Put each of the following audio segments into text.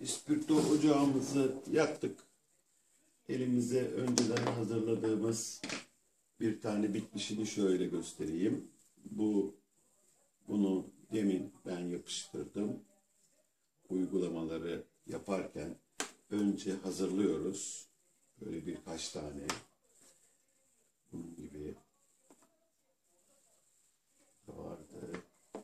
İspirto ocağımızı yaktık. Elimize önceden hazırladığımız bir tane bitmişini şöyle göstereyim. Bunu demin ben yapıştırdım. Uygulamaları yaparken önce hazırlıyoruz. Böyle birkaç tane. Bunun gibi vardı.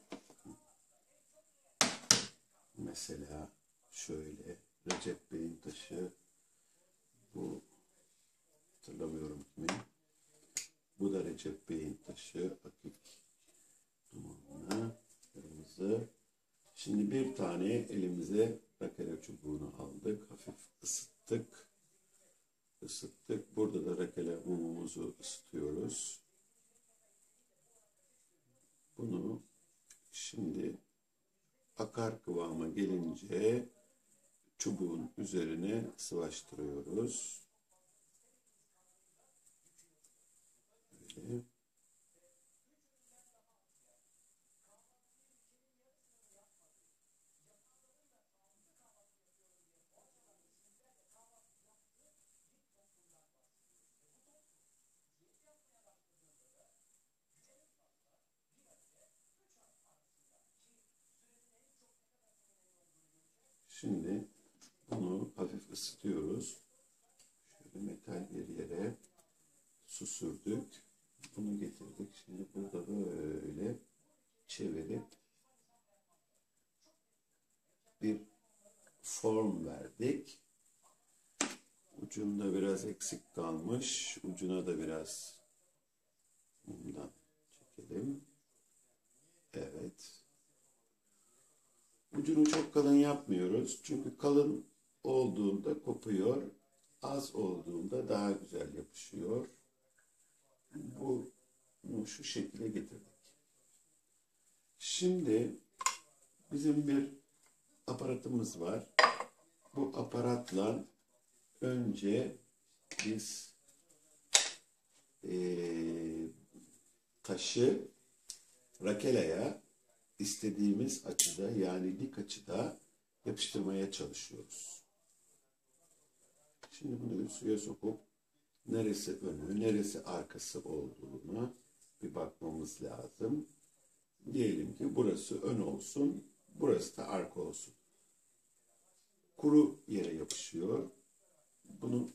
Mesela şöyle Recep Bey'in taşı, bu hatırlamıyorum kimin. Bu da Recep Bey'in taşı, akik dumanlı, kırmızı. Şimdi bir tane elimize rakele çubuğunu aldık, hafif ısıttık. Burada da rakele mumumuzu ısıtıyoruz. Bunu şimdi akar kıvama gelince çubuğun üzerine sıvaştırıyoruz. Böyle. Şimdi bunu hafif ısıtıyoruz. Şöyle metal bir yere su sürdük. Bunu getirdik. Şimdi burada böyle çevirip bir form verdik. Ucunda biraz eksik kalmış. Ucuna da biraz bundan çekelim. Evet. Ucunu çok kalın yapmıyoruz. Çünkü kalın olduğunda kopuyor. Az olduğunda daha güzel yapışıyor. Bunu şu şekilde getirdik. Şimdi bizim bir aparatımız var. Bu aparatla önce biz taşı rakelaya istediğimiz açıda, yani dik açıda yapıştırmaya çalışıyoruz. Şimdi bunu suya sokup neresi önü, neresi arkası olduğuna bir bakmamız lazım. Diyelim ki burası ön olsun, burası da arka olsun. Kuru yere yapışıyor. Bunu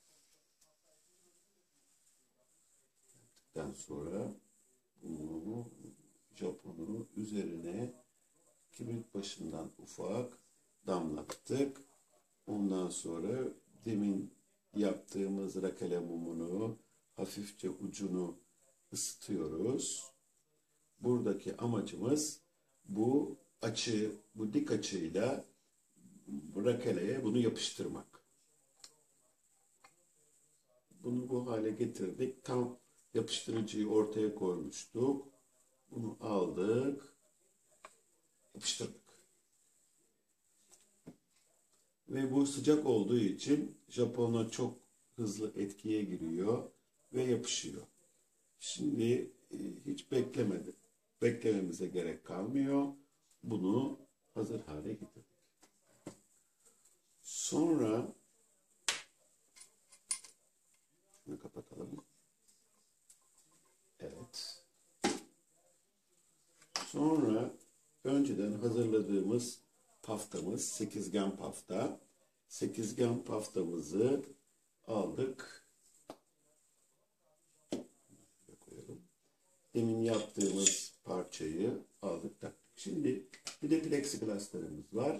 yaptıktan sonra bunu Japon'u üzerine kibrit başından ufak damlattık. Ondan sonra demin yaptığımız rakele mumunu hafifçe ucunu ısıtıyoruz. Buradaki amacımız bu dik açıyla rakeleye bunu yapıştırmak. Bunu bu hale getirdik. Tam yapıştırıcıyı ortaya koymuştuk. Bunu aldık, yapıştırdık. Ve bu sıcak olduğu için Japon'a çok hızlı etkiye giriyor ve yapışıyor. Şimdi hiç beklememize gerek kalmıyor. Bunu hazır hale getirdik. Sonra şunu kapatalım. Evet. Sonra önceden hazırladığımız paftamız, sekizgen pafta. Sekizgen paftamızı aldık. Koyalım. Demin yaptığımız parçayı aldık taktık. Şimdi bir de plexiglaslarımız var.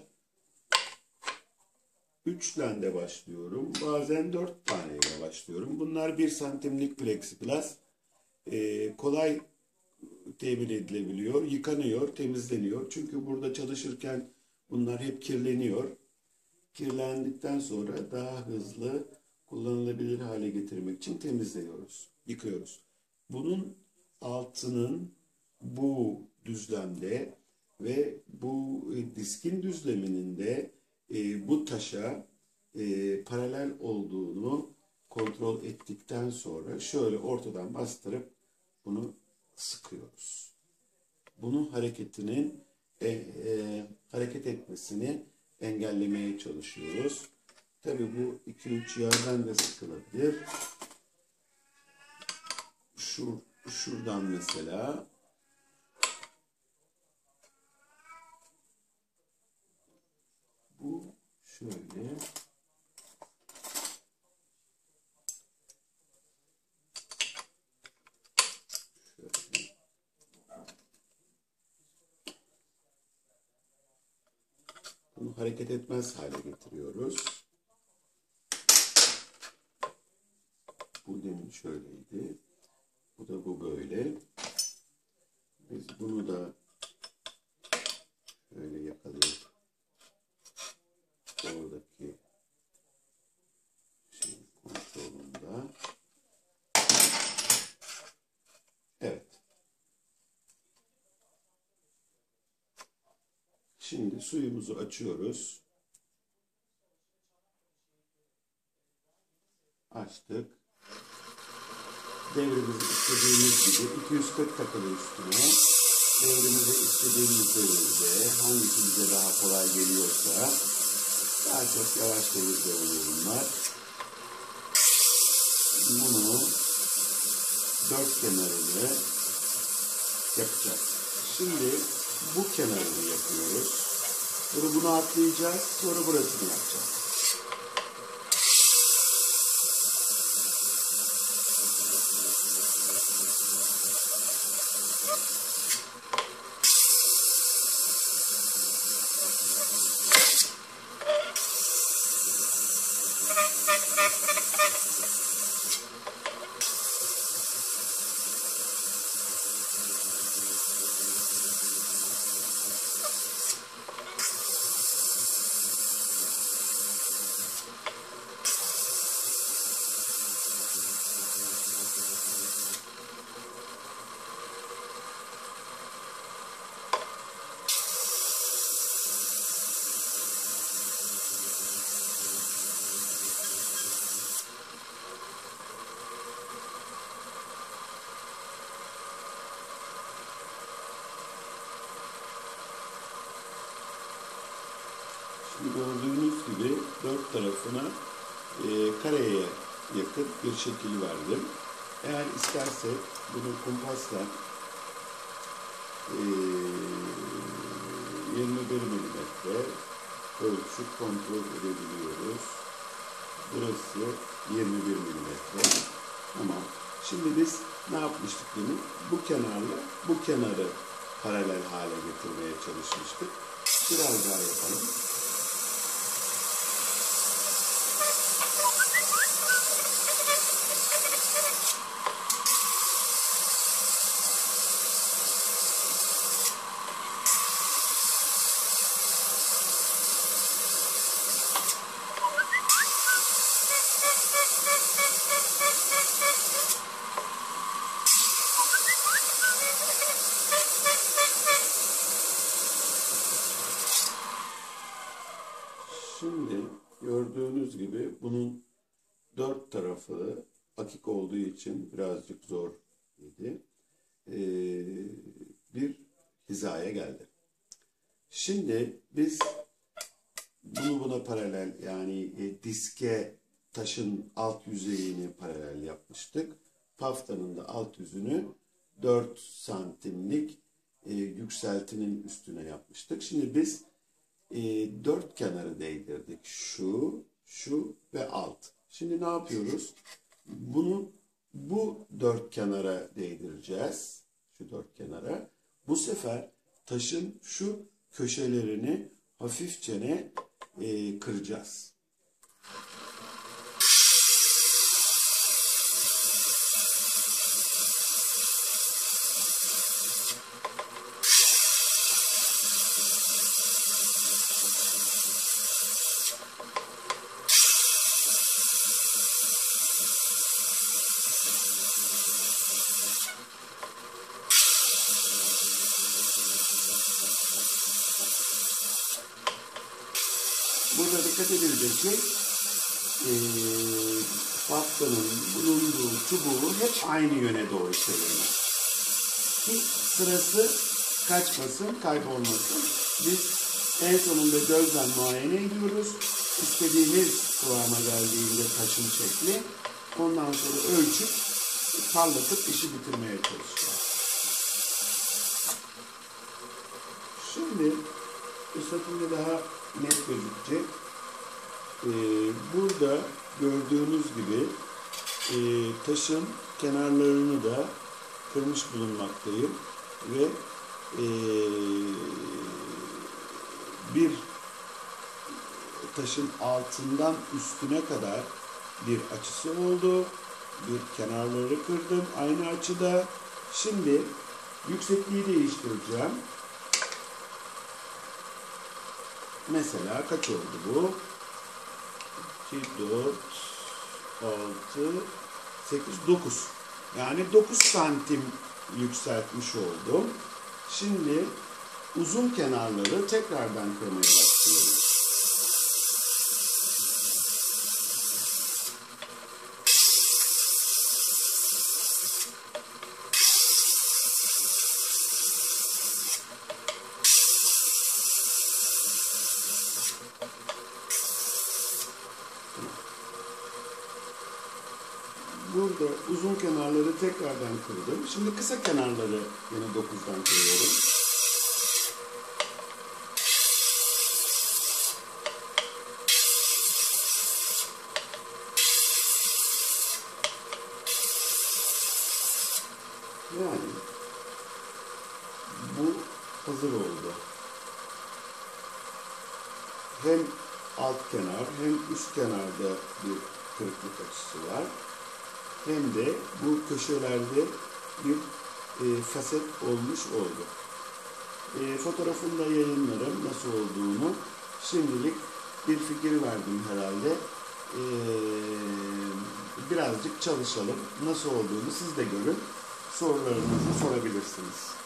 3 tane de başlıyorum. Bazen 4 taneyle başlıyorum. Bunlar 1 santimlik plexiglas. Kolay temin edilebiliyor, yıkanıyor, temizleniyor. Çünkü burada çalışırken bunlar hep kirleniyor. Kirlendikten sonra daha hızlı kullanılabilir hale getirmek için temizliyoruz, yıkıyoruz. Bunun altının bu düzlemde ve bu diskin düzleminin de bu taşa paralel olduğunu kontrol ettikten sonra şöyle ortadan bastırıp bunu sıkıyoruz. Bunun hareket etmesini engellemeye çalışıyoruz. Tabii bu 2-3 yerden de sıkılabilir. Şuradan mesela. Bu şöyle. Bunu hareket etmez hale getiriyoruz. Bu demin şöyleydi. Bu da bu böyle. Biz bunu da şöyle yakalayıp oradaki şeyin kontrolünde. Evet. Şimdi suyumuzu açıyoruz. Açtık. Devrimizi istediğimiz gibi 240 takılı üstüne. Devrimizi istediğimiz devirde hangisi bize daha kolay geliyorsa daha çok yavaş devirde oluyor bunlar. Bunu dört kenarını yapacağız. Şimdi bu kenarını yapıyoruz. Sonra bunu atlayacağız. Sonra burasını yapacağız. Gördüğünüz gibi dört tarafına kareye yakın bir şekil verdim. Eğer istersek bunu kumpasla 21 milimetre ölçüp kontrol edebiliyoruz. Burası 21 milimetre. Tamam. Şimdi biz ne yapmıştık demin? Bu kenarla bu kenarı paralel hale getirmeye çalışmıştık. Biraz daha yapalım. Şimdi gördüğünüz gibi bunun dört tarafı akik olduğu için birazcık zor idi. Bir hizaya geldi. Şimdi biz bunu buna paralel yani diske taşın alt yüzeyini paralel yapmıştık. Paftanın da alt yüzünü 4 santimlik yükseltinin üstüne yapmıştık. Şimdi biz dört kenarı değdirdik. Şu, şu ve alt. Şimdi ne yapıyoruz? Bunu bu dört kenara değdireceğiz. Şu dört kenara. Bu sefer taşın şu köşelerini hafifçe kıracağız. Burada dikkat edilecek şey paftanın bulunduğu çubuğu hep aynı yöne doğru çevirmek. Hiç sırası kaçmasın, kaybolmasın. Biz En sonunda gözden muayene ediyoruz. İstediğimiz kıvama geldiğinde taşın şekli. Ondan sonra ölçüp parlatıp işi bitirmeye çalışacağız. Şimdi üstadında daha net gözükecek. Burada gördüğünüz gibi taşın kenarlarını da kırmış bulunmaktayım ve bir taşın altından üstüne kadar bir açısı oldu. Bir kenarları kırdım aynı açıda. Şimdi yüksekliği değiştireceğim. Mesela kaç oldu bu? 2, 4, 6, 8, 9. Yani 9 santim yükseltmiş oldum. Şimdi uzun kenarları tekrardan kırmaya başlıyorum. Burada uzun kenarları tekrardan kırdım. Şimdi kısa kenarları yine 9'dan kırıyorum. Yani bu hazır oldu. Hem alt kenar hem üst kenarda bir kırıklık açısı var. Hem de bu köşelerde bir faset olmuş oldu. Fotoğrafını da yayınlarım nasıl olduğunu. Şimdilik bir fikir verdim herhalde. Birazcık çalışalım. Nasıl olduğunu siz de görün. Sorularınızı sorabilirsiniz.